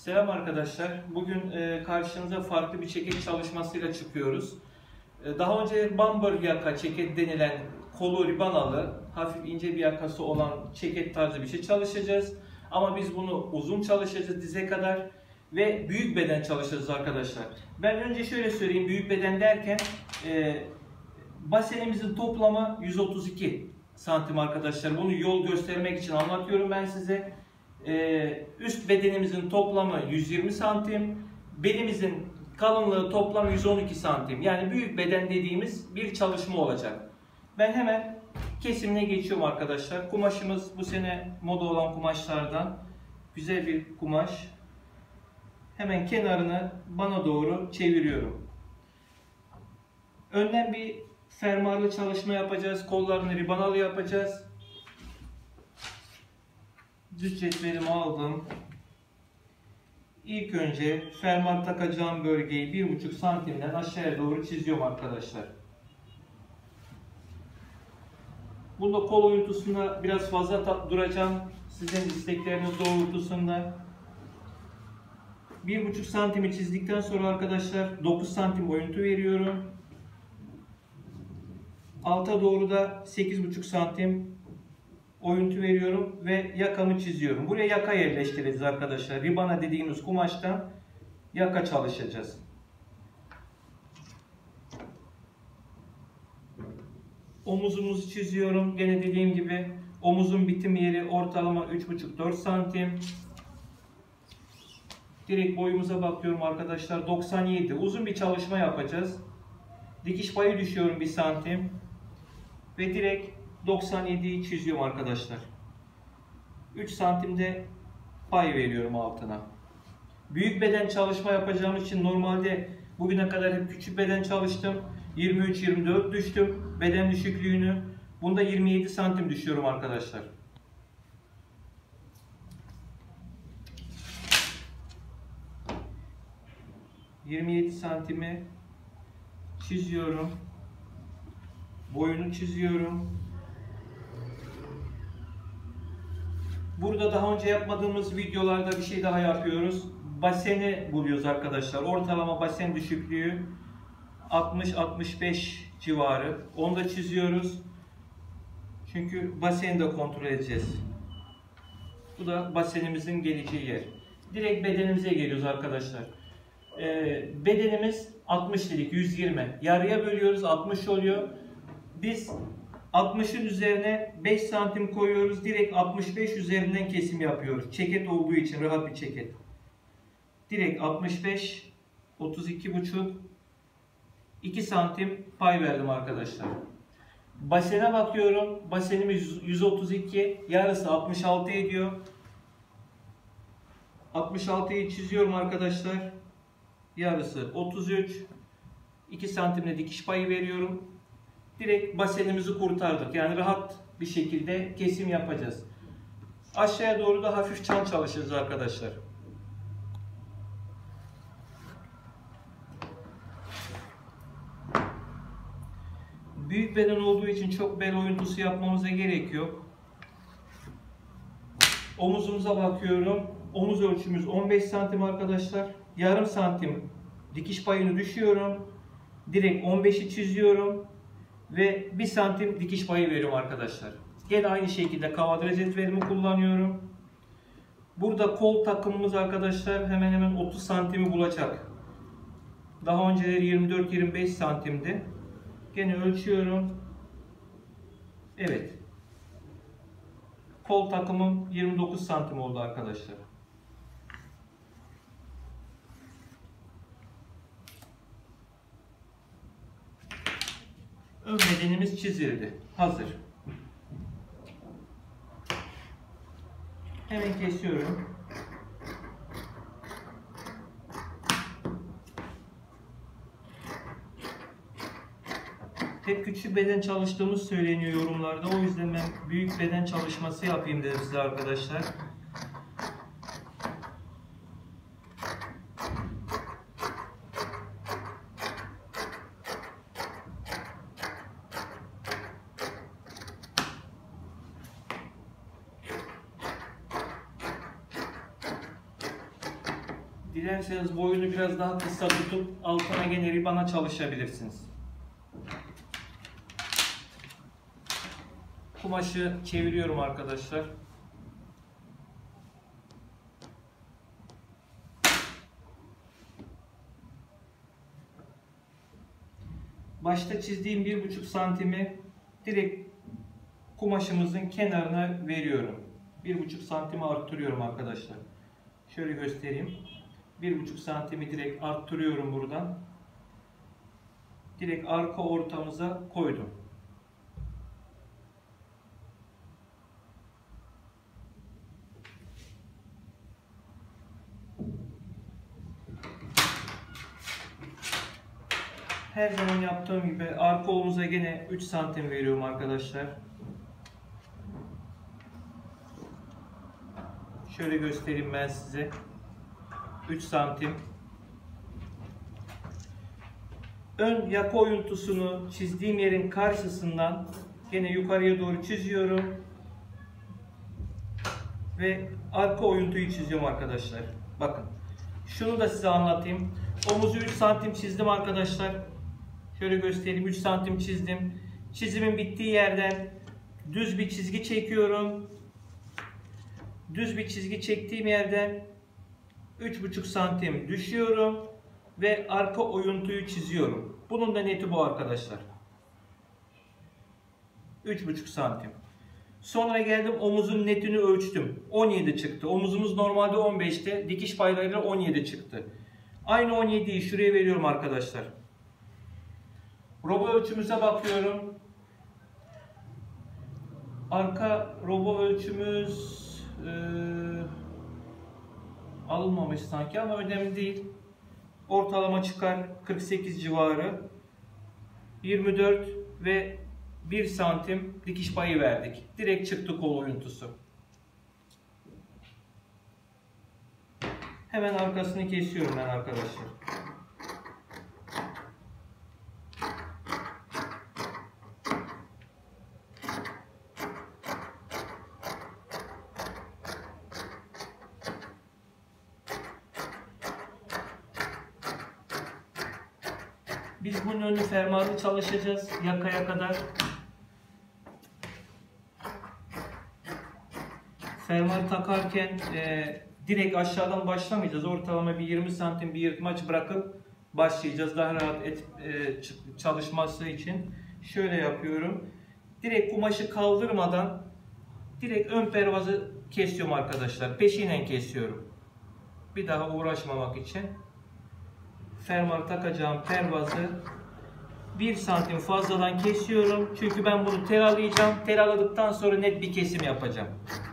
Selam arkadaşlar. Bugün karşınıza farklı bir ceket çalışmasıyla çıkıyoruz. Daha önce bumper yaka ceket denilen kolu ribanalı, hafif ince bir yakası olan ceket tarzı bir şey çalışacağız. Ama biz bunu uzun çalışacağız, dize kadar ve büyük beden çalışacağız arkadaşlar. Ben önce şöyle söyleyeyim, büyük beden derken basenimizin toplamı 132 santim arkadaşlar. Bunu yol göstermek için anlatıyorum ben size. Üst bedenimizin toplamı 120 santim, belimizin kalınlığı toplam 112 santim. Yani büyük beden dediğimiz bir çalışma olacak. Ben hemen kesimine geçiyorum arkadaşlar. Kumaşımız bu sene moda olan kumaşlardan. Güzel bir kumaş. Hemen kenarını bana doğru çeviriyorum. Önden bir fermuarlı çalışma yapacağız. Kollarını ribanalı yapacağız. Düz cetvelimi aldım. İlk önce fermuar takacağım bölgeyi 1,5 santimden aşağıya doğru çiziyorum arkadaşlar. Bunda kol oyuntusunda biraz fazla duracağım. Sizin istekleriniz doğrultusunda. 1,5 santimi çizdikten sonra arkadaşlar 9 santim oyuntu veriyorum. Alta doğru da 8,5 santim oyuntu veriyorum ve yakamı çiziyorum. Buraya yaka yerleştireceğiz arkadaşlar. Ribana dediğimiz kumaştan yaka çalışacağız. Omuzumuzu çiziyorum. Gene dediğim gibi omuzun bitim yeri ortalama 3,5-4 santim. Direkt boyumuza bakıyorum arkadaşlar. 97. Uzun bir çalışma yapacağız. Dikiş payı düşüyorum 1 santim. Ve direkt 97'yi çiziyorum arkadaşlar. 3 santimde pay veriyorum altına. Büyük beden çalışma yapacağım için normalde bugüne kadar hep küçük beden çalıştım. 23-24 düştüm beden düşüklüğünü. Bunda 27 santim düşüyorum arkadaşlar. ...27 santimi çiziyorum. Boyunu çiziyorum. Burada daha önce yapmadığımız videolarda bir şey daha yapıyoruz. Baseni buluyoruz arkadaşlar. Ortalama basen düşüklüğü 60-65 civarı. Onu da çiziyoruz. Çünkü baseni de kontrol edeceğiz. Bu da basenimizin geleceği yer. Direkt bedenimize geliyoruz arkadaşlar. Bedenimiz 60 dedik, 120. Yarıya bölüyoruz, 60 oluyor. Biz 60'ın üzerine 5 santim koyuyoruz. Direkt 65 üzerinden kesim yapıyoruz. Ceket olduğu için rahat bir ceket. Direkt 65, 32,5, 2 santim pay verdim arkadaşlar. Basene bakıyorum. Basenimiz 132, yarısı 66 ediyor. 66'yı çiziyorum arkadaşlar. Yarısı 33. 2 santimle dikiş payı veriyorum. Direkt basenimizi kurtardık. Yani rahat bir şekilde kesim yapacağız. Aşağıya doğru da hafif çan çalışırız arkadaşlar. Büyük beden olduğu için çok bel oyuntusu yapmamıza gerek yok. Omuzumuza bakıyorum. Omuz ölçümüz 15 santim arkadaşlar. Yarım santim dikiş payını düşüyorum. Direkt 15'i çiziyorum. Ve 1 santim dikiş payı veriyorum arkadaşlar. Gene aynı şekilde kavadraj cetvelimi kullanıyorum. Burada kol takımımız arkadaşlar hemen hemen 30 santimi bulacak. Daha önceleri 24-25 santimdi. Gene ölçüyorum. Evet. Kol takımım 29 santim oldu arkadaşlar. Ön bedenimiz çizildi. Hazır. Hemen kesiyorum. Hep küçük beden çalıştığımız söyleniyor yorumlarda. O yüzden ben büyük beden çalışması yapayım dedim size arkadaşlar. Dilerseniz boyunu biraz daha kısa tutup altına gene ribana çalışabilirsiniz. Kumaşı çeviriyorum arkadaşlar. Başta çizdiğim 1,5 santimi direkt kumaşımızın kenarına veriyorum. 1,5 santimi arttırıyorum arkadaşlar. Şöyle göstereyim. 1,5 santimi direkt arttırıyorum buradan. Direkt arka ortamıza koydum. Her zaman yaptığım gibi arka omuza gene 3 santim veriyorum arkadaşlar. Şöyle göstereyim ben size. 3 santim. Ön yaka oyuntusunu çizdiğim yerin karşısından gene yukarıya doğru çiziyorum. Ve arka oyuntuyu çiziyorum arkadaşlar. Bakın. Şunu da size anlatayım. Omuzu 3 santim çizdim arkadaşlar. Şöyle göstereyim. 3 santim çizdim. Çizimin bittiği yerden düz bir çizgi çekiyorum. Düz bir çizgi çektiğim yerden 3,5 santim düşüyorum ve arka oyuntuyu çiziyorum. Bunun da neti bu arkadaşlar. 3,5 santim. Sonra geldim omuzun netini ölçtüm. 17 çıktı. Omuzumuz normalde 15'te. Dikiş paylarıyla 17 çıktı. Aynı 17'yi şuraya veriyorum arkadaşlar. Robo ölçümüze bakıyorum. Arka robo ölçümüz alınmamış sanki ama önemli değil. Ortalama çıkar 48 civarı. 24 ve 1 santim dikiş payı verdik. Direkt çıktı kol oyuntusu. Hemen arkasını kesiyorum ben arkadaşlar. Biz bunun önünü fermuarlı çalışacağız yakaya kadar. Fermuarı takarken direkt aşağıdan başlamayacağız. Ortalama bir 20 santim bir yırtmaç bırakıp başlayacağız. Daha rahat çalışması için. Şöyle yapıyorum. Direkt kumaşı kaldırmadan direkt ön pervazı kesiyorum arkadaşlar. Peşinen kesiyorum. Bir daha uğraşmamak için. Fermuarı takacağım pervazı 1 santim fazladan kesiyorum. Çünkü ben bunu telalayacağım. Telaladıktan sonra net bir kesim yapacağım.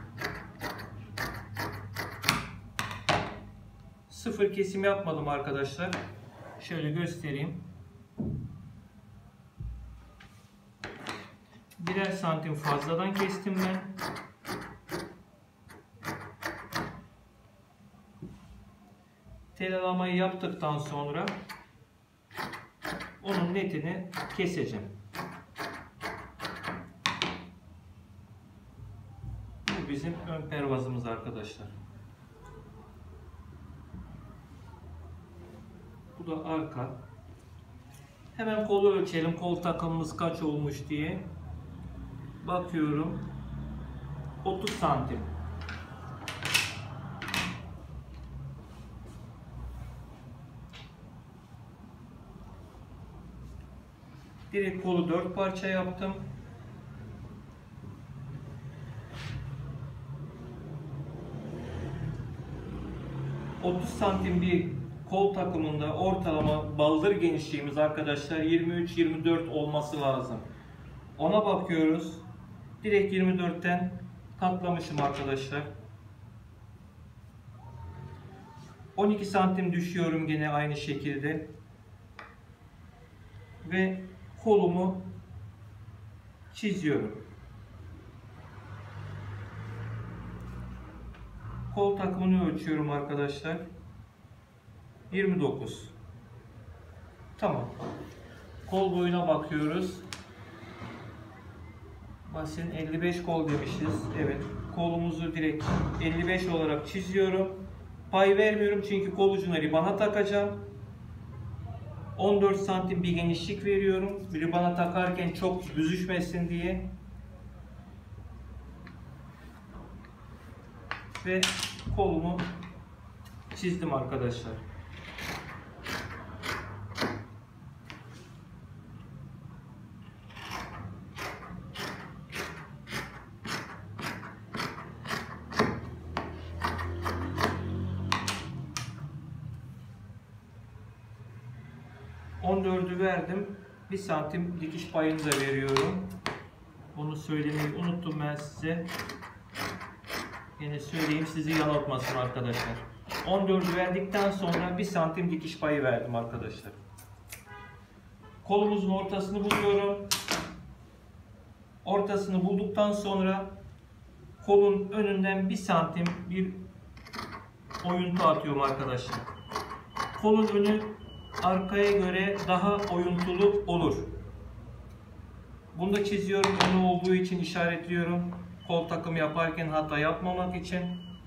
Sıfır kesim yapmadım arkadaşlar. Şöyle göstereyim. 1'er santim fazladan kestim ben. Telalamayı yaptıktan sonra onun netini keseceğim. Bu bizim ön pervazımız arkadaşlar. Bu da arka. Hemen kolu ölçelim. Kol takımımız kaç olmuş diye. Bakıyorum. 30 santim. Direkt kolu 4 parça yaptım. ...30 santim bir kol takımında ortalama baldır genişliğimiz arkadaşlar 23-24 olması lazım. Ona bakıyoruz. Direkt 24'ten katlamışım arkadaşlar. 12 santim düşüyorum gene aynı şekilde. Ve kolumu çiziyorum. Kol takımını ölçüyorum arkadaşlar. 29. Tamam. Kol boyuna bakıyoruz. Basin 55 kol demişiz. Evet. Kolumuzu direkt 55 olarak çiziyorum. pay vermiyorum çünkü kol ucuna ribana takacağım. 14 santim bir genişlik veriyorum. Ribana takarken çok büzüşmesin diye. Ve kolumu çizdim arkadaşlar. %14'ü verdim. 1 santim dikiş payını da veriyorum. Onu söylemeyi unuttum ben size. Yine söyleyeyim, sizi yanıltmasın arkadaşlar. 14'ü verdikten sonra 1 santim dikiş payı verdim arkadaşlar. Kolumuzun ortasını buluyorum. Ortasını bulduktan sonra kolun önünden 1 santim bir oyuntu atıyorum arkadaşlar. Kolun önü arkaya göre daha oyuntulu olur. Bunu da çiziyorum. Önü olduğu için işaretliyorum. Kol takımı yaparken hata yapmamak için.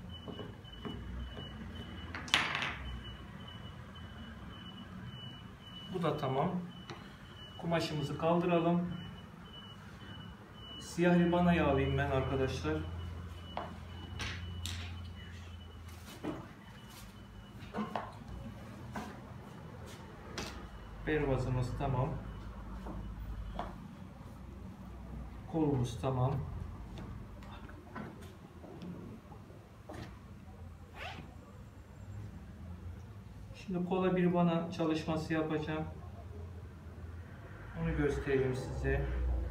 Bu da tamam. Kumaşımızı kaldıralım. Siyah ribanayı alayım ben arkadaşlar. Pervazımız tamam. Kolumuz tamam. Şimdi kola bir bana çalışması yapacağım. Onu göstereyim size.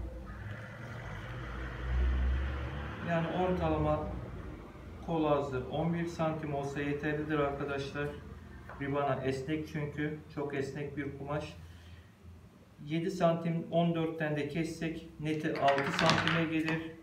Yani ortalama kol hazır 11 santim olsa yeterlidir arkadaşlar. Ribana esnek çünkü. Çok esnek bir kumaş. 7 santim 14'ten de kessek neti 6 santime gelir.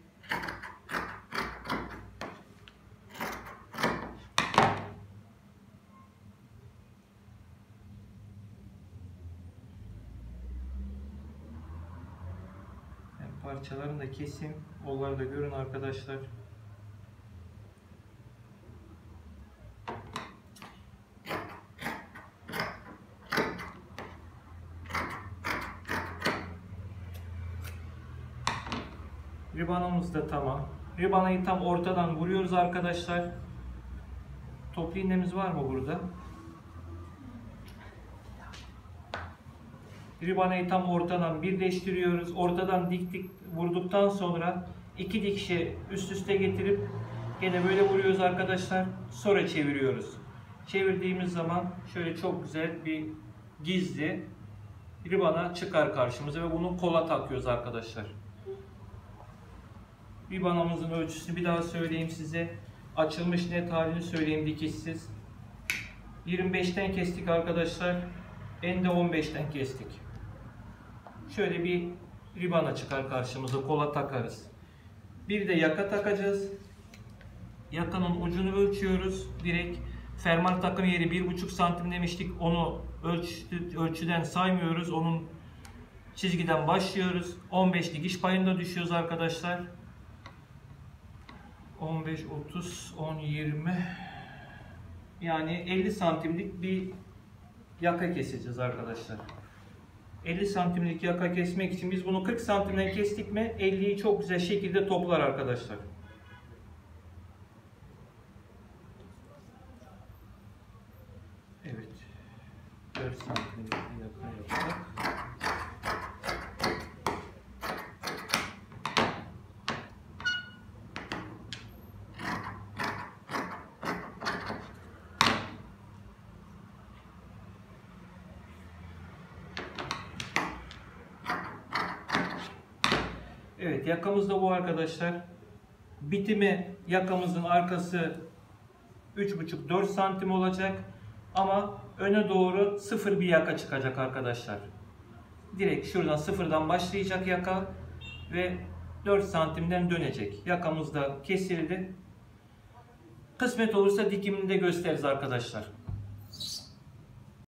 Parçalarını da keseyim. Onları da görün arkadaşlar. Ribanamız da tamam. Ribanayı tam ortadan vuruyoruz arkadaşlar. Toplu iğnemiz var mı burada? Ribanayı tam ortadan birleştiriyoruz. Ortadan diktik vurduktan sonra 2 dikişi üst üste getirip gene böyle vuruyoruz arkadaşlar. Sonra çeviriyoruz. Çevirdiğimiz zaman şöyle çok güzel bir gizli ribana çıkar karşımıza ve bunu kola takıyoruz arkadaşlar. Ribanamızın ölçüsünü bir daha söyleyeyim size. Açılmış net halini söyleyeyim dikişsiz. 25'ten kestik arkadaşlar. En de 15'ten kestik. Şöyle bir ribana çıkar karşımıza, kola takarız. Bir de yaka takacağız. Yakanın ucunu ölçüyoruz. Direkt fermuar takım yeri 1,5 santim demiştik. Onu ölçüden saymıyoruz. Onun çizgiden başlıyoruz. 15 dikiş payında düşüyoruz arkadaşlar. 15, 30, 10, 20 yani 50 santimlik bir yaka keseceğiz arkadaşlar. 50 santimlik yaka kesmek için biz bunu 40 santimden kestik mi 50'yi çok güzel şekilde toplar arkadaşlar. Evet. 4 santimlik bir yaka yaptık. Evet, yakamız da bu arkadaşlar. Bitimi yakamızın arkası 3,5-4 santim olacak. Ama öne doğru sıfır bir yaka çıkacak arkadaşlar. Direkt şuradan sıfırdan başlayacak yaka ve 4 santimden dönecek. Yakamız da kesildi. Kısmet olursa dikimini de gösteririz arkadaşlar.